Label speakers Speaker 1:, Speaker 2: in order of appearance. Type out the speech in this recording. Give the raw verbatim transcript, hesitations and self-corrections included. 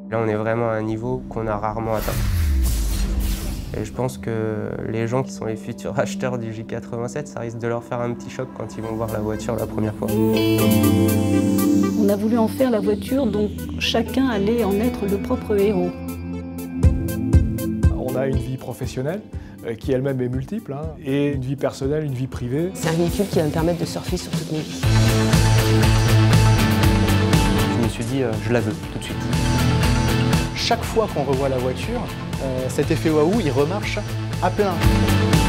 Speaker 1: Là, on est vraiment à un niveau qu'on a rarement atteint. Et je pense que les gens qui sont les futurs acheteurs du J quatre-vingt-sept, ça risque de leur faire un petit choc quand ils vont voir la voiture la première fois.
Speaker 2: On a voulu en faire la voiture dont chacun allait en être le propre héros.
Speaker 3: On a une vie professionnelle qui elle-même est multiple, hein, et une vie personnelle, une vie privée.
Speaker 4: C'est un véhicule qui va me permettre de surfer sur toute ma vie.
Speaker 1: Je me suis dit, euh, je la veux tout de suite.
Speaker 5: Chaque fois qu'on revoit la voiture, euh, cet effet waouh, il remarche à plein.